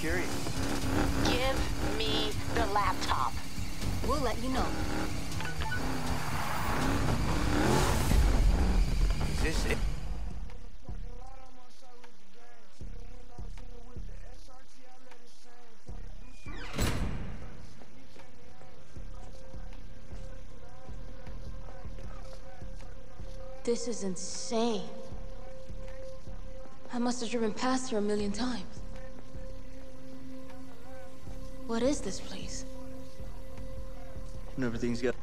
curious. Give me the laptop. We'll let you know. Is this it? This is insane. I must have driven past here a million times. What is this place? And everything's got...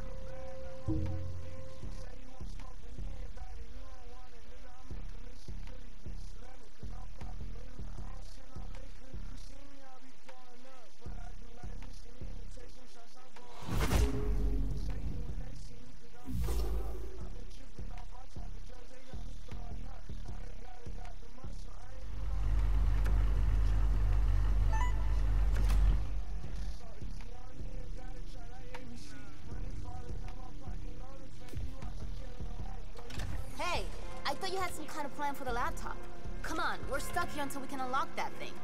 Hey, I thought you had some kind of plan for the laptop. Come on, we're stuck here until we can unlock that thing.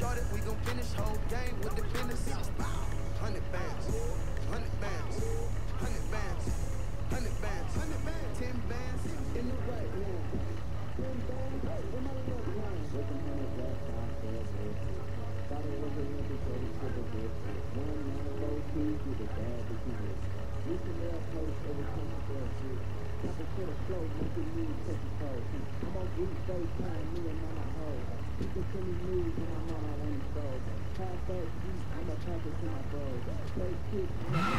started, we gon' finish whole game with the business. 100 bands, 100 bands, 100 bands, 100 bands, 100 bands, 10 bands in the right hand. 10 bands in my left hand. With the 100 left side, thought it was a winter, so we took a bit. 1, 9, 4, 2, do the bad that you miss. We can love post over coming for a shit. Couple to the flow, making me take a pose. I'm on Greek FaceTime, me and mama hoes. You can send me news when I'm on my own stove. Pass those beats, I'ma pass it to my bros. Play kids,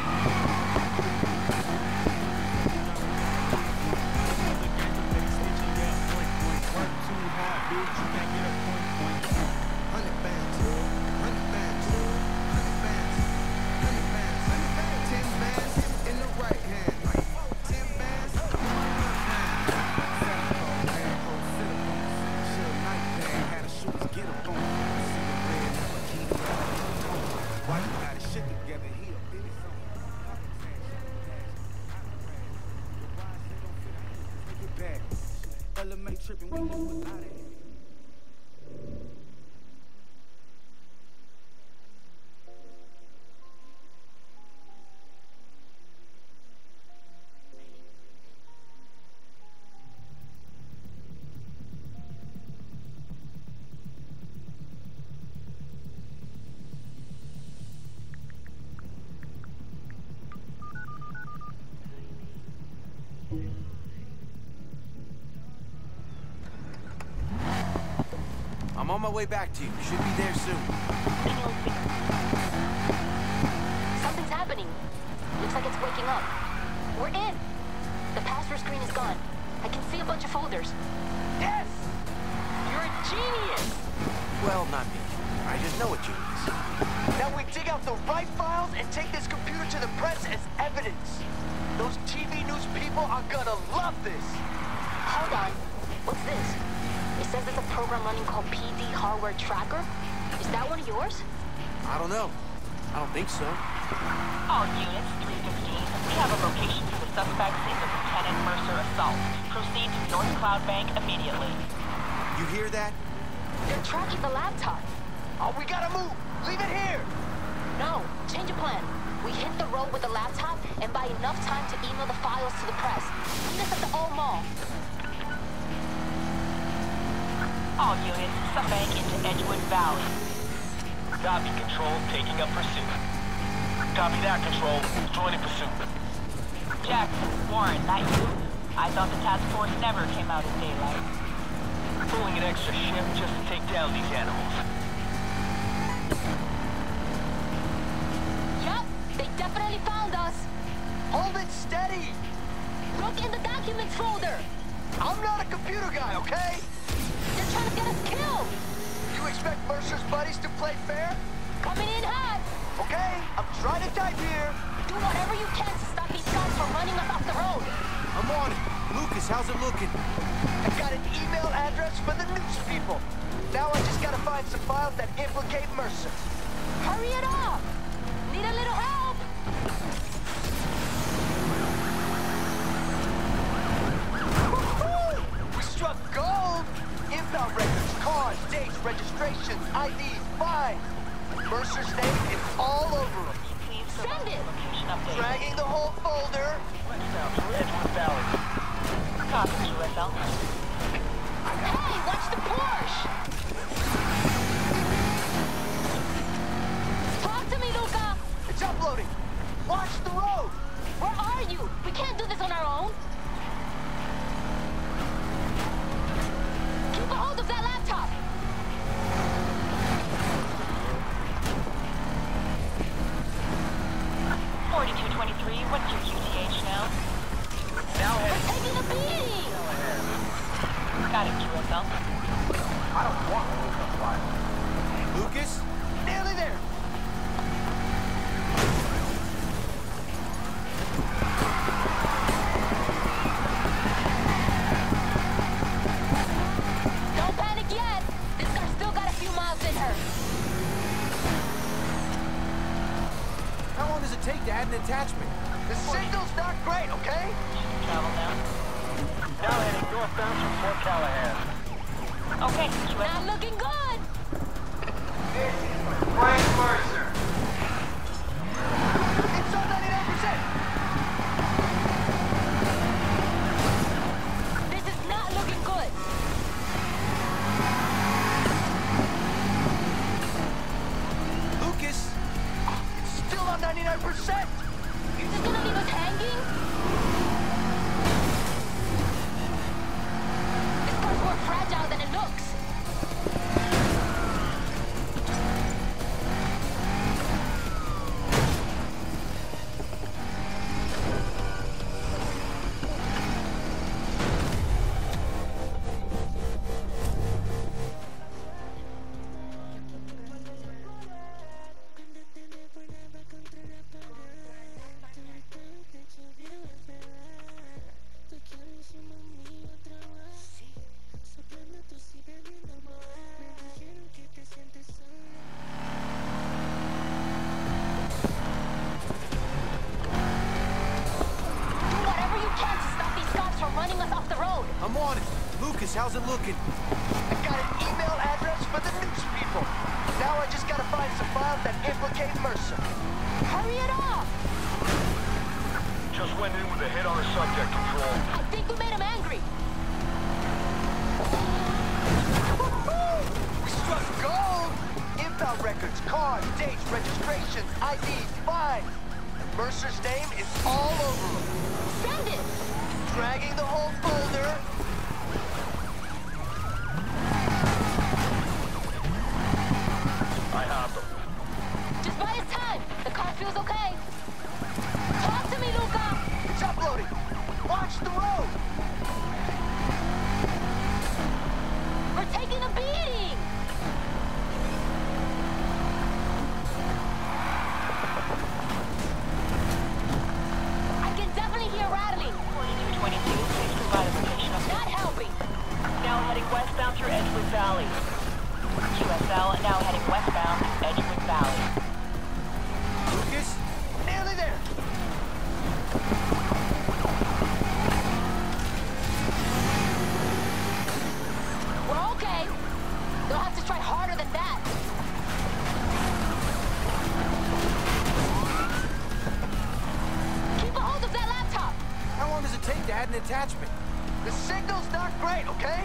Work too hard, bitch, you can't get a point. 100 bands, 100 bands, 100 bands, 100 bands, 100 bands, 10 bands in the right hand, 10 bands in my left hand. Set a pole, sit up on it. Chill night bag, had a shooters get up on it. See the red, never keep it on. Why you got his shit together? He a Billy song. Take it back. LMA tripping, we know a lot of it. I'm on my way back to you. Should be there soon. Something's happening. Looks like it's waking up. We're in. The password screen is gone. I can see a bunch of folders. Yes! You're a genius! Well, not me. I just know a genius. Now we dig out the right files and take this computer to the press as evidence. Those TV news people are gonna love this. Hold on. What's this? It says there's a program running called PD Hardware Tracker. Is that one of yours? I don't know. I don't think so. All units, 315. We have a location for the suspects in the Lieutenant Mercer assault. Proceed to North Cloud Bank immediately. You hear that? They're tracking the laptop. Oh, we gotta move. Leave it here. No, change of plan. We hit the road with the laptop and buy enough time to email the files to the press. Meet us at the old mall. All units, Bank into Edgewood Valley. Copy, Control. Taking up pursuit. Copy that, Control. Joining pursuit. Jackson, Warren, not you? I thought the task force never came out in daylight. Pulling an extra shift just to take down these animals. Yup, they definitely found us. Hold it steady. Look in the documents folder. I'm not a computer guy, okay? They're trying to get us killed. You expect Mercer's buddies to play fair? Coming in hot. Okay, I'm trying to type here. Do whatever you can to stop these guys from running us off the road. I'm on it. Lucas, how's it looking? I've got an email address for the news people. Now I just gotta find some files that implicate Mercer. Hurry it up. Need a little help. Woohoo! We struck gold! Impound records, cars, dates, registrations, IDs, fines. Mercer's name is all over them. Please Send it. location update. Dragging the whole folder. Westbound through Edgewood Valley. Copy, USL. Hey, watch the Porsche. Talk to me, Luca. It's uploading. Watch the road. Where are you? We can't do this on our own. Keep a hold of that laptop. 4223, what's your QTH now? Now We're heading. taking a beating. Got it, QSL. I don't want to lose the flight. Lucas? Nearly there. Don't panic yet. This car's still got a few miles in her. How long does it take to add an attachment? The signal's not great, okay? Travel now. Now heading northbound from Fort Callahan. Okay, Not QSL. looking good. There Lucas, how's it looking? I got an email address for the news people. Now I just gotta find some files that implicate Mercer. Hurry it up! Just went in with a hit on the subject, Control. I think we made him angry. We struck gold! Inbound records, cars, dates, registrations, IDs, fines. Mercer's name is all over them. Send it! Dragging the whole folder. I have them. Just buy us time. The car feels okay. Talk to me, Luca! It's uploading. Watch the road. We're taking a beating! I can definitely hear rattling. 4222, please provide a location of... Not helping. Now heading westbound through Edgewood Valley. QSL now heading westbound through Edgewood Valley. Lucas? Nearly there. We're okay. They'll have to try harder than that. Keep a hold of that laptop. How long does it take to add an attachment? The signal's not great, okay?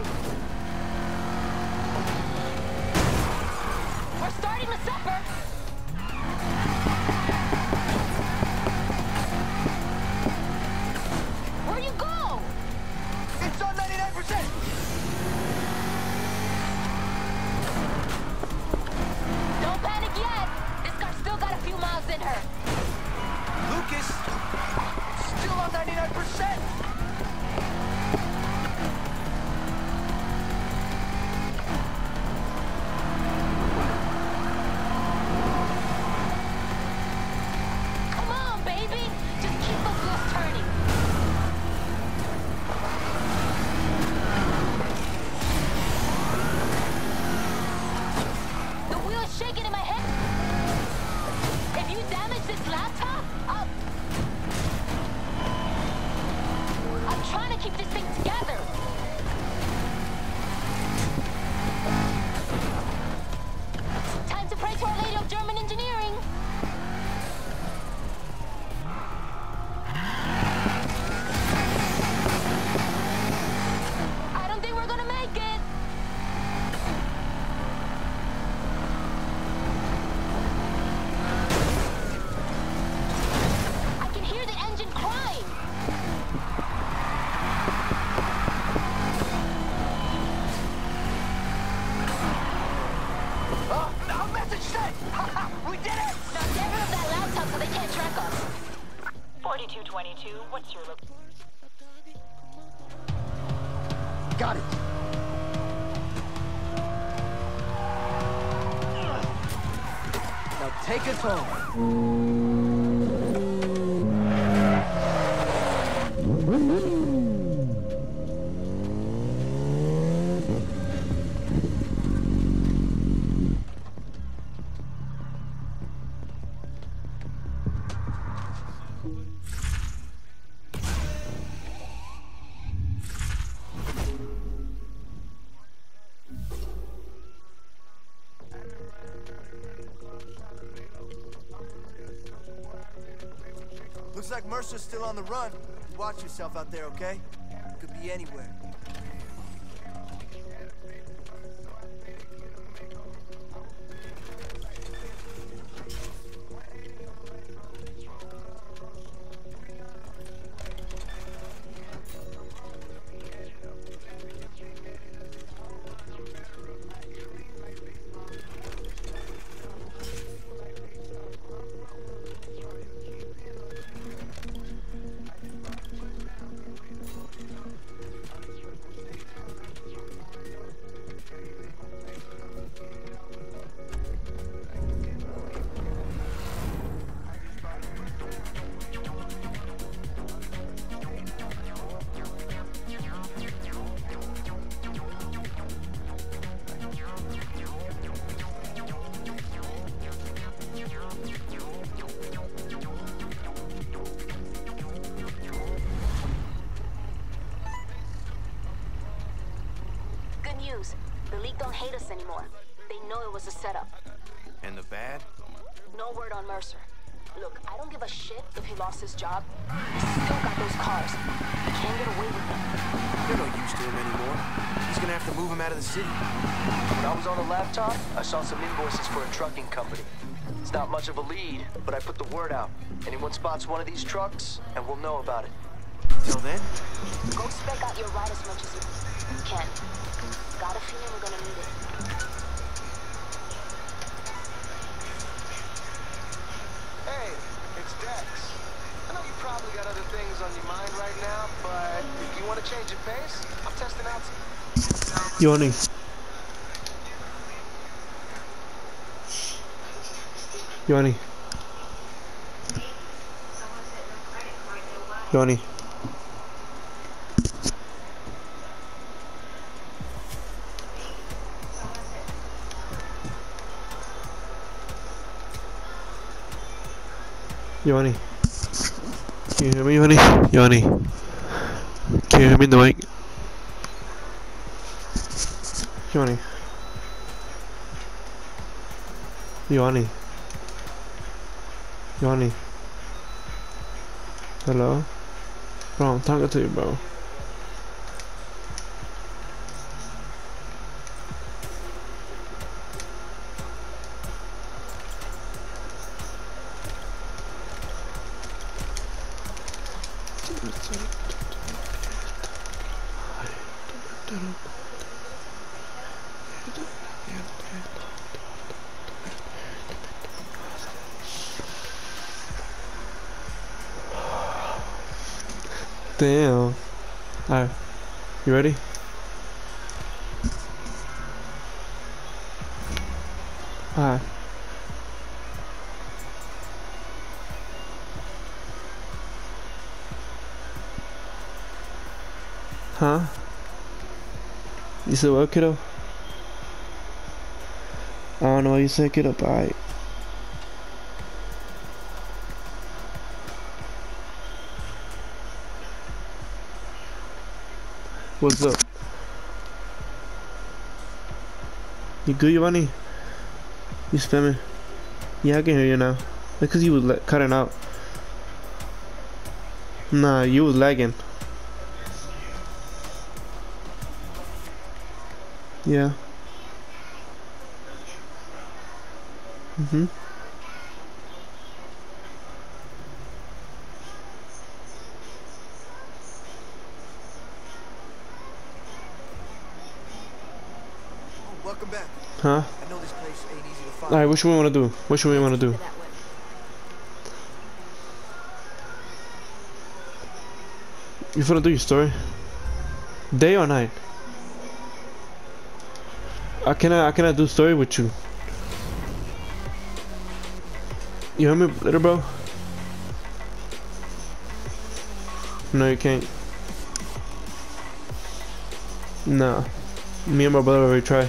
We're starting to suffer. Where you go? It's on 99%. Don't panic yet. This car's still got a few miles in her. Lucas? Still on 99%. Come on, baby. Just keep those wheels turning. The wheel is shaking in my head. If you damage this laptop, I'm trying to keep this thing together. Time to pray to Our Lady of German Engineering. I don't think we're gonna make it. I can hear the engine crying. Oh, no, message sent. We did it. Now get rid of that laptop so they can't track us. 4222, what's your location? Got it. Now take us home. Looks like Mercer's still on the run. Watch yourself out there, okay? Could be anywhere. anymore. They know it was a setup. And the bad? No word on Mercer. Look, I don't give a shit if he lost his job. He's still got those cars. He can't get away with them. They're no use to him anymore. He's gonna have to move him out of the city. When I was on the laptop, I saw some invoices for a trucking company. It's not much of a lead, but I put the word out. Anyone spots one of these trucks, and we'll know about it. Till then, Go spec out your ride as much as you can. Got a feeling we're gonna need it. Hey, it's Dex. I know you probably got other things on your mind right now, but if you want to change your pace, I'm testing out some... Yoni. Yoni. Yoni. Yoni. Can you hear me, Yoni? Yoni. Can you hear me in the mic? Yoni. Yoni. Yoni. Hello? Bro, I'm talking to you, bro. Damn. Alright. You ready? Alright. Huh? You said what, kiddo? I don't know what you said, kiddo, but alright. What's up? You good, Giovanni? You spamming? Yeah, I can hear you now. Because you was cutting out. Nah, you was lagging. Yeah. welcome back. Huh? I know this place ain't easy to find. Alright, what should we want to do? What should we want to do? You finna do your story? Day or night? I cannot do story with you. You hear me, little bro? No, you can't. Nah. Me and my brother already tried.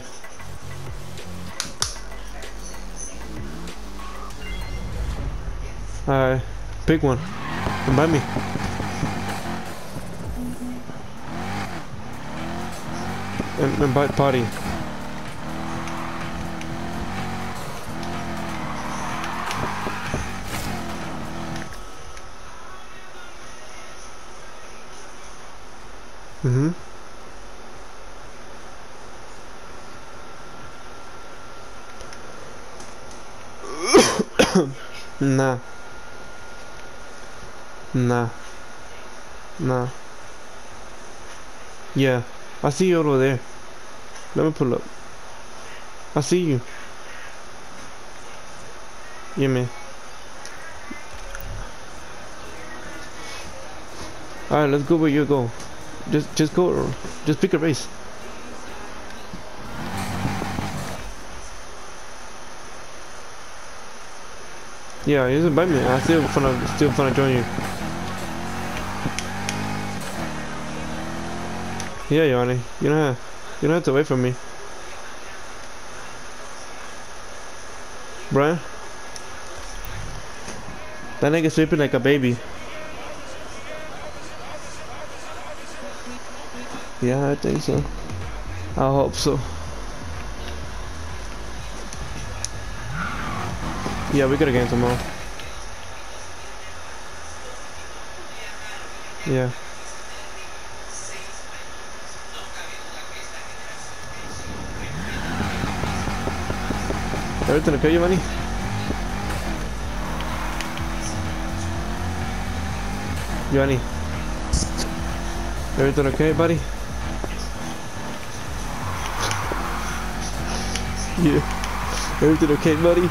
Alright, pick one. Invite me. Invite party. Nah. Nah. Nah. Yeah. I see you over there. Let me pull up. I see you. Yeah, man. Alright, let's go where you go. Just go. Just pick a race. Yeah, you just invite me. I still wanna join you. Yeah, Yanni. You don't have to wait for me. Brian? That nigga sleeping like a baby. Yeah, I think so. I hope so. Yeah, we got a game tomorrow. Yeah. Everything okay, Giovanni? Giovanni? Everything okay, buddy? Yeah. Everything okay, buddy?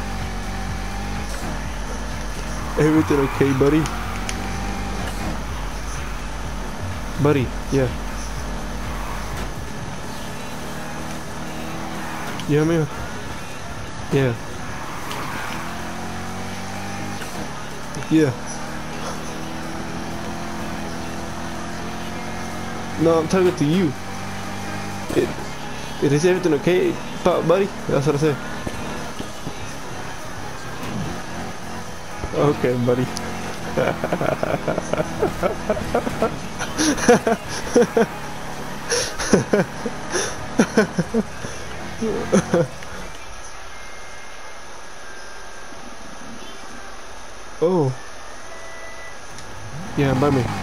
Everything okay, buddy? Buddy, yeah. You hear me? Yeah. Yeah. No, I'm talking to you. Is everything okay, buddy? That's what I said. Okay, buddy. Oh. Yeah, by me.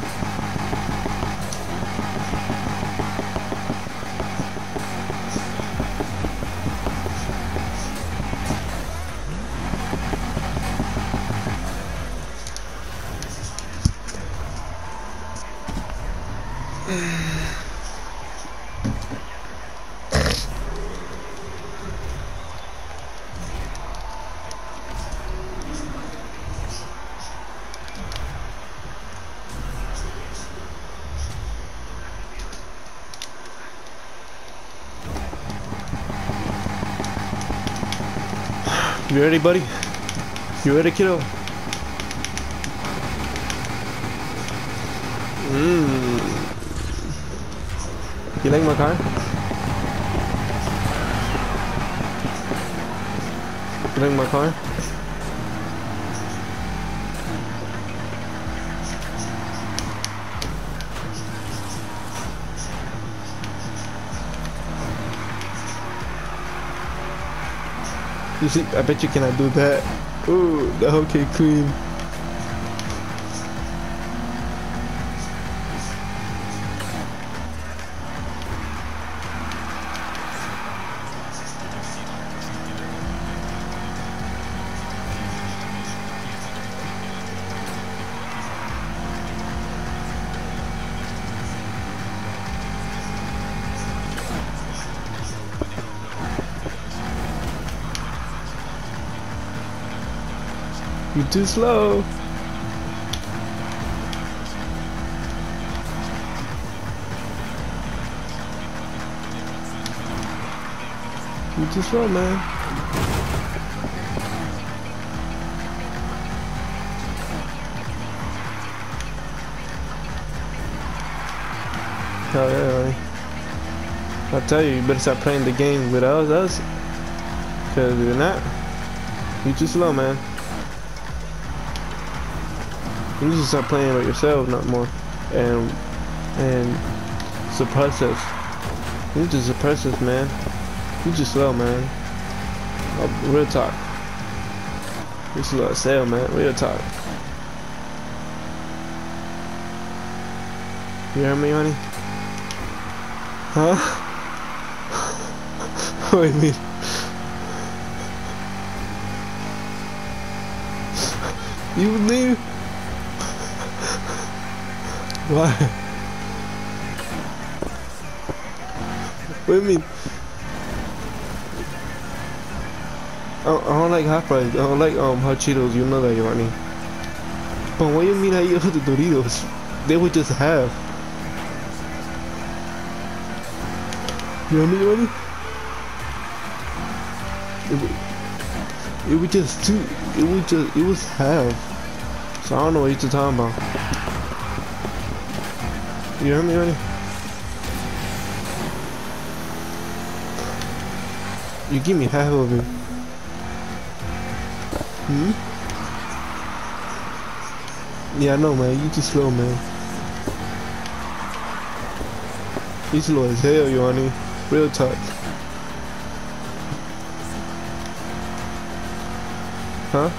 You ready, buddy? You ready, kiddo? You like my car? You like my car? You see, I bet you cannot do that. Ooh, the whole cake cream. You're too slow. You're too slow, man. Hell yeah, man. I tell you, you better start playing the game with us. Cause if you're not, you're too slow, man. You need to start playing with yourself, not more, and suppress us. You need to suppress us, man. You just slow, man. Oh, real talk. You slow as hell, man. Real talk. You hear me, honey? Huh? What do you mean? You would leave? Why? What do you mean? I don't like hot fries. I don't like hot Cheetos. You know that, Giovanni. But what do you mean I eat all the Doritos? They would just have. You know what I mean, Giovanni? It was just two. It was half. So I don't know what you're talking about. You hear me, honey? You give me half of it. Hmm? Yeah, I know, man. You too slow, man. You slow as hell, you honey. Real talk. Huh?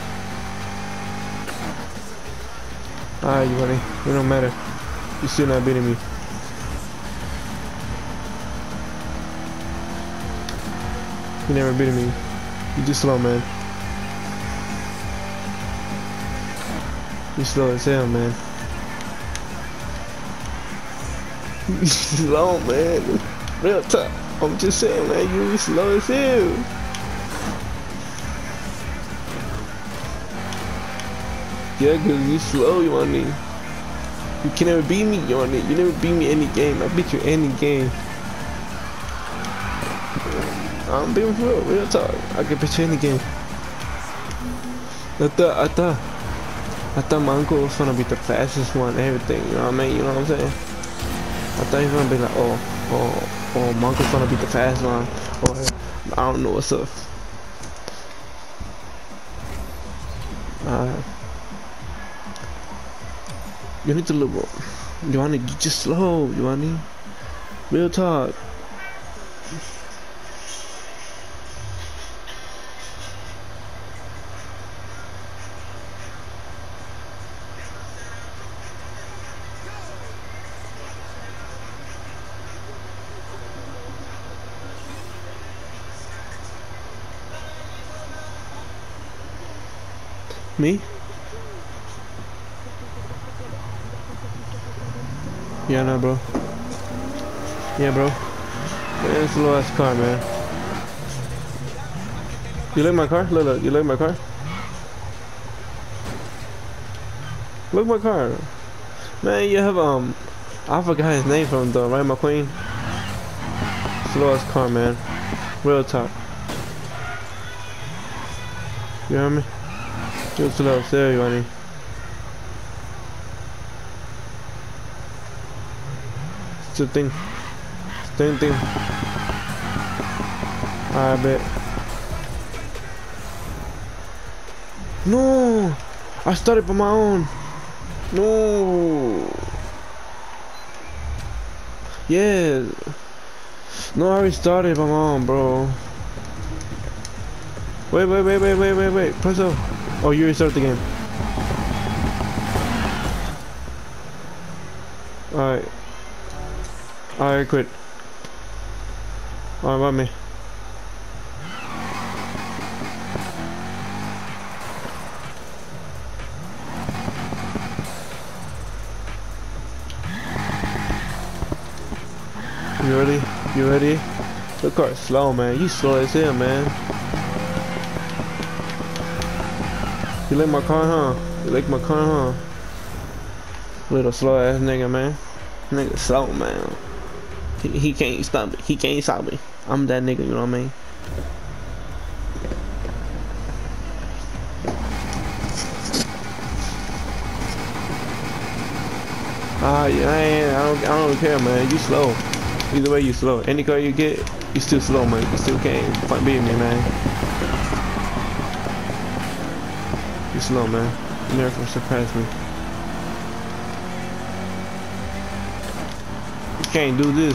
Alright, you buddy. It don't matter. You still not beating me. You never beating me. You just slow, man. You slow as hell, man. You slow, man. Real tough. I'm just saying, man. You slow as hell. Yeah, cause you slow, you want me. You can never beat me, you want me. You never beat me any game. I beat you any game. I'm being real talk. I can beat you any game. I thought my uncle was gonna be the fastest one, everything. You know what I mean? You know what I'm saying? I thought he was gonna be like, oh, my uncle's gonna be the fast one. Or I don't know what's up. You need to look. You want to just slow. You want to real talk. Me? Yeah, no, bro. Yeah, bro. Man, it's a low ass car, man. You like my car? Look, you like my car? Look my car. Man, you have, I forgot his name from the Ryan McQueen. Slow ass car, man. Real talk. You hear me? You're slow, serious, honey. It's a thing. Same thing. I bet. No! I started by my own. No! Yeah. No, I already started by my own, bro. Wait. Press up. Oh, you restart the game. Alright, quit. Alright, bye me. You ready? You ready? The car's slow, man. You slow as hell, man. You like my car, huh? You like my car, huh? Little slow ass nigga, man. Nigga slow, man. He can't stop me. He can't stop me. I'm that nigga, you know what I mean? I don't care, man. You slow. Either way, you slow. Any car you get, you still slow, man. You still can't fight beating me, man. You slow, man. You never can surpass me. You can't do this.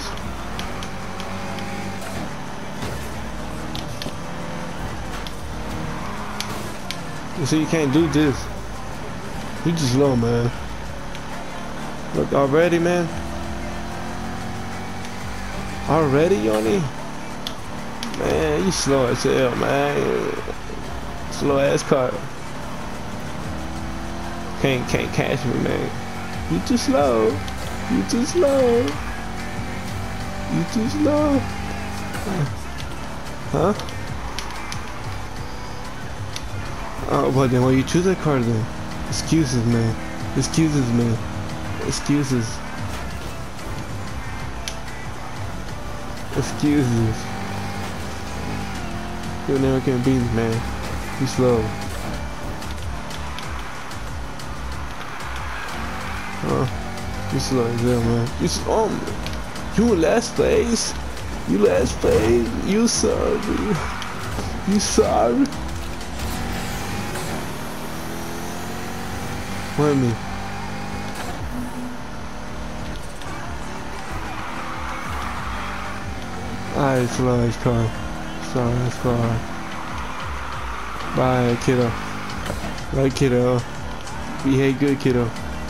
You see, you can't do this. You just slow, man. Look, already, man. Already, Yoni? Man, you slow as hell, man. Slow ass car. Can't catch me, man. You too slow. You too slow. You too slow. Huh? Oh, but then why you choose that car then? Excuses, man. Excuses, man. Excuses. Excuses. You never can beat me, man. You slow. You slow as hell, man. You slow. You last place. You last place. You sorry. You sorry. What me? I slow as car. Slow as car. Bye, kiddo. Right, kiddo. Behave good, kiddo.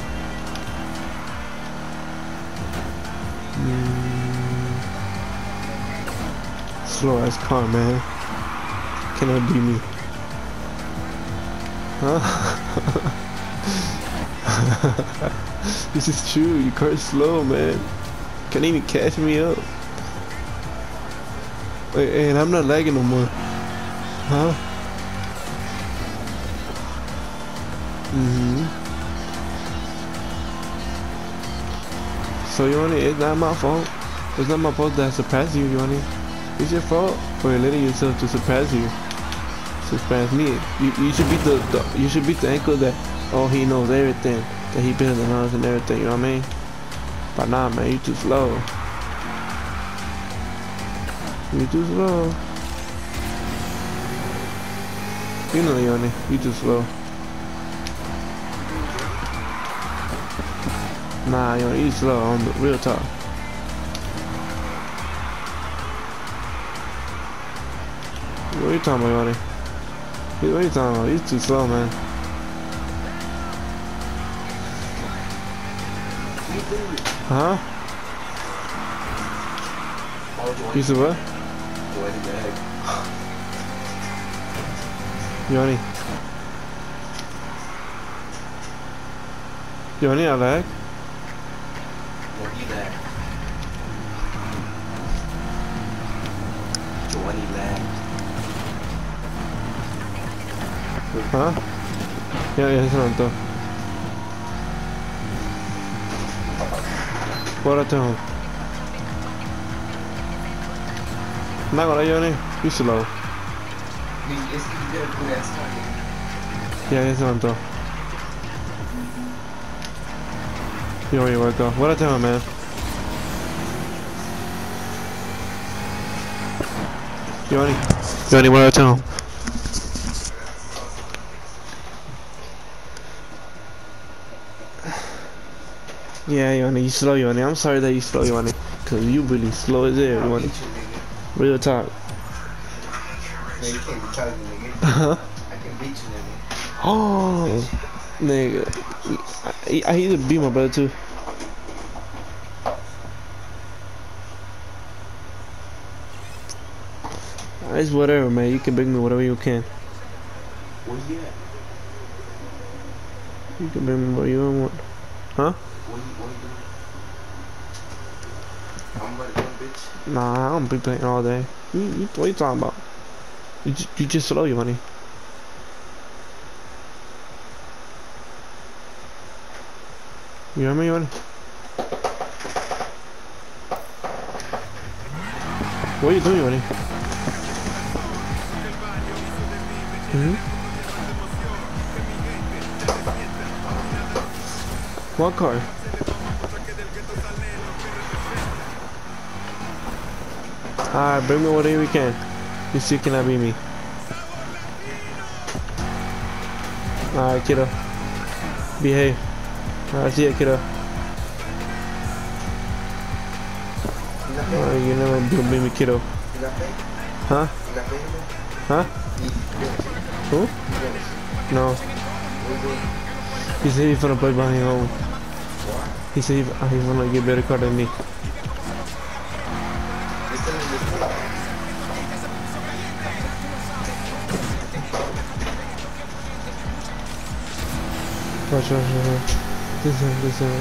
Slow ass car, man. Cannot beat me. Huh? This is true. Your car's slow, man. Can't even catch me up. Wait, and I'm not lagging no more. Huh? So Yoni, it's not my fault. It's not my fault that I surpassed you, Yoni. It's your fault for letting yourself to surpass you. Surpass me. You should beat you should beat the ankle that he knows everything. That he better than us and everything, you know what I mean? But nah, man, you too slow. You too slow. You know, Yoni, you too slow. Nah, Yoni, you slow on the real talk. What are you talking about, Yoni? What are you talking about? He's too slow, man. Huh? You said what? Yoni. Yoni, I lag? Huh? Yeah, eso no todo. What I tell him? Not gonna Yoni. You slow. Yeah, eso no todo. Yoni, wake up. What I tell him, man? Yoni, what I tell him? Yeah, Yoni, you slow, Yoni. I'm sorry that you slow, Yoni. Cause you really slow as hell, Yoni. Real talk. Man, you can't be talking, nigga. Huh? I can beat you, nigga. Oh, nigga. I used to beat my brother too. It's whatever, man. You can bring me whatever you can. Where you at? You can bring me what you want. Huh? What you doing? I'm about to go, bitch. Nah, I don't be playing all day. What you talking about? You just slow, you money. You hear me, Yoni? What are you doing, Yoni? What car? Alright, bring me whatever you can. You still cannot beat me. Alright, kiddo. Behave. Alright, see ya, kiddo. Alright, you never beat me, kiddo. Huh? Huh? Who? No. He said he's gonna play behind home. He said he's gonna get better car than me. Watch. This one.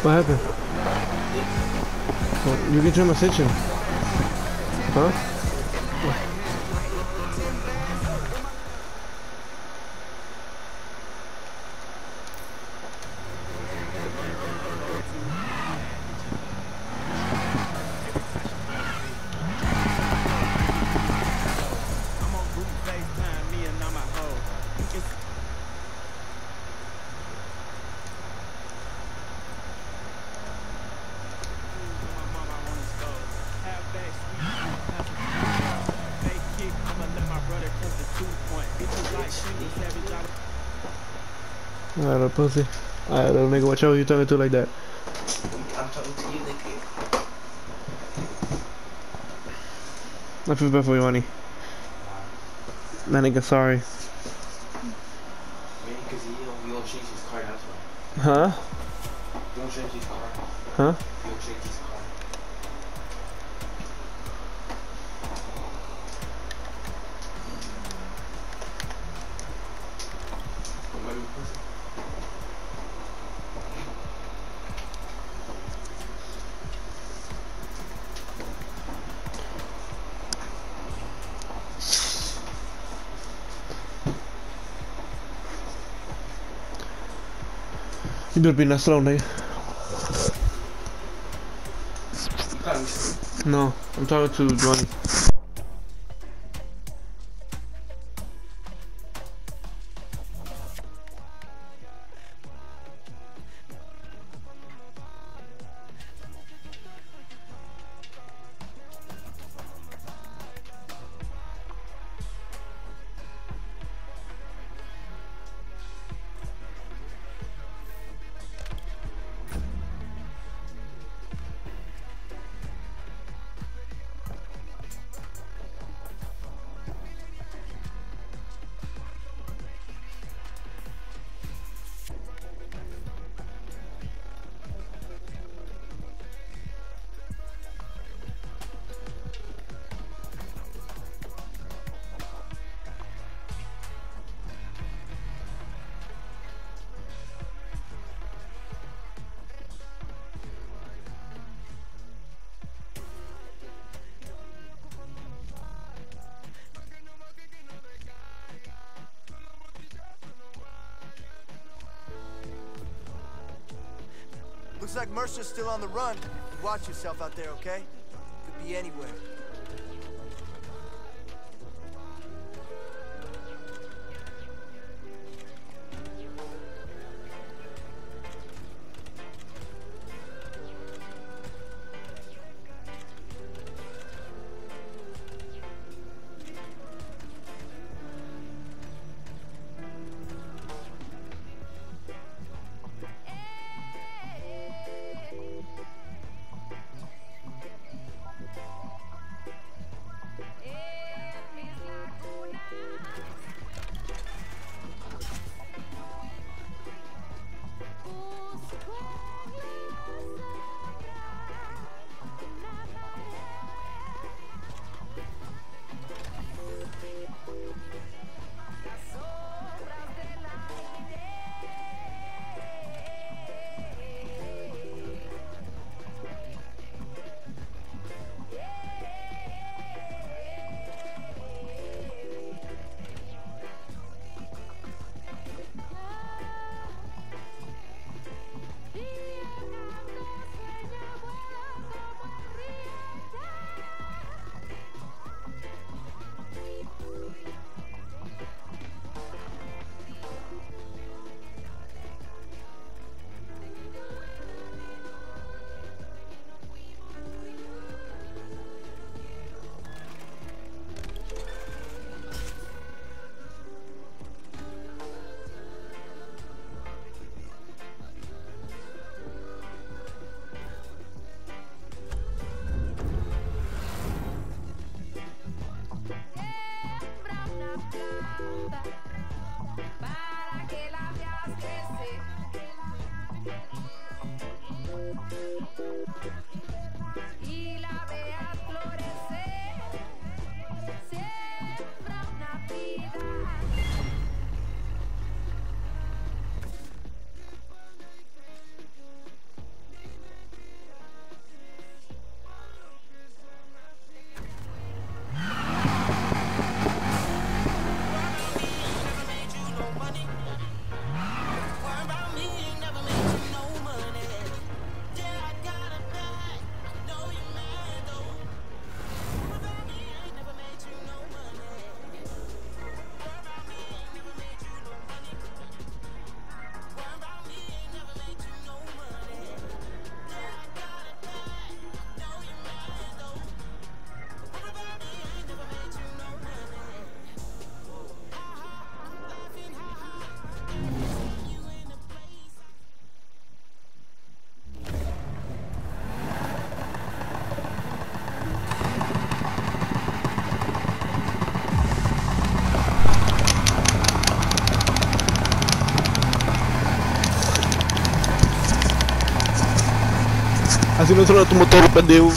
What happened? Oh, you can turn my attention. Huh? I'm on group FaceTime, me and now my hoe. It's my mom, I wanna stove. Halfback sweet, fake kick, I'ma let my brother touch the 2-point. Bitches like single savage, Alright, pussy. Alright, little nigga, watch out who you talking to like that. I'm talking to you, nigga. I feel bad for you, honey. That nigga, sorry. Maybe because he don't change his car, that's why. Huh? He don't change his car. Huh? He don't change his car. Remember, pussy? You better be not slow, nigga. No, I'm talking to Johnny. Looks like Mercer's still on the run. Watch yourself out there, okay? Could be anywhere. Así no solo tu motor, pendejo.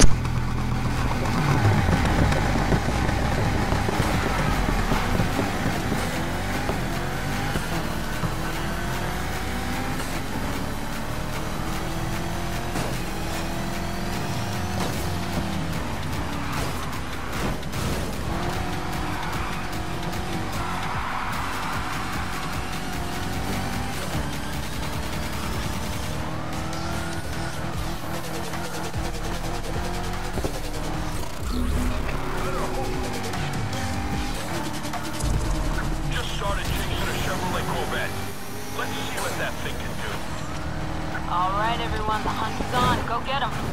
Just started chasing a Chevrolet Corvette. Let's see what that thing can do. All right, everyone, the hunt is on. Go get him.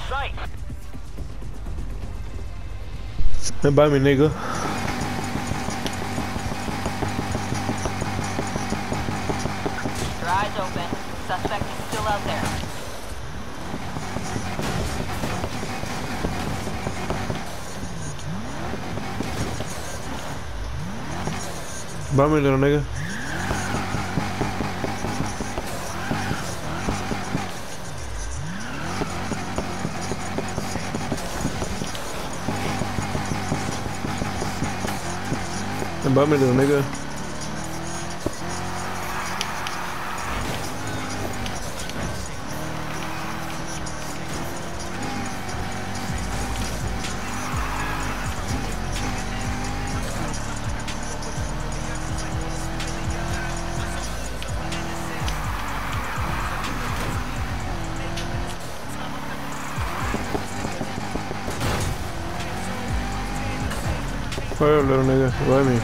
sight. Stand by me, nigga. Your eyes open. Suspect is still out there. By me, little nigga. Stand by me, little nigga. Hurry up, little nigga. Why me?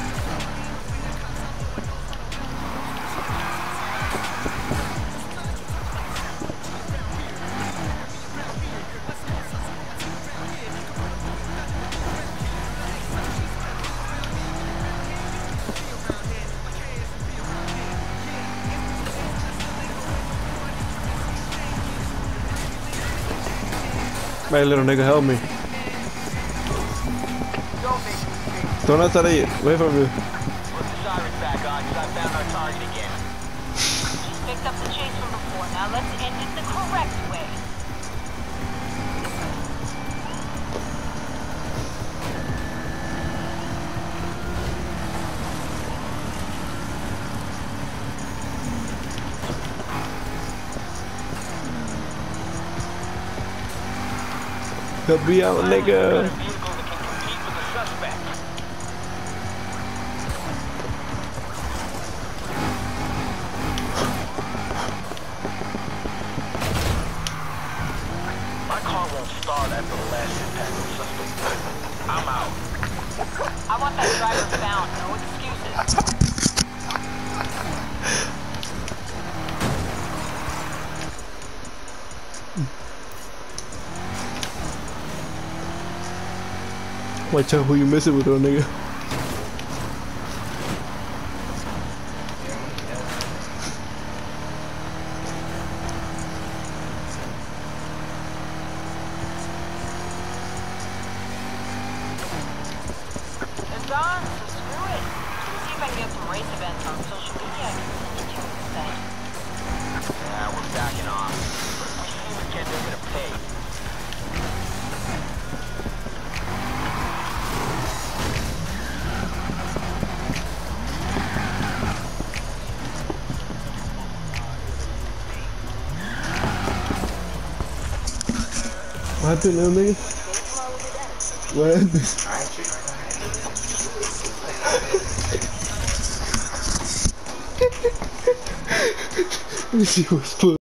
Hey, little nigga, help me. Don't let that eat. Wait for me. Put the sirens back on, because I found our target again. Just picked up the chase from before. Now let's end it the correct way. Help me out, nigga. Vehicle that can compete with the suspect. My car won't start after the last impact of the suspect. I'm out. I want that driver found. No excuses. Watch out who you messing with, little nigga. It's on, so screw it. See if I can get some race events on social media. I can send you to instead. Yeah, we're backing off. But if we see the kid, they're gonna pay. What happened, little nigga? What happened? Let me see what's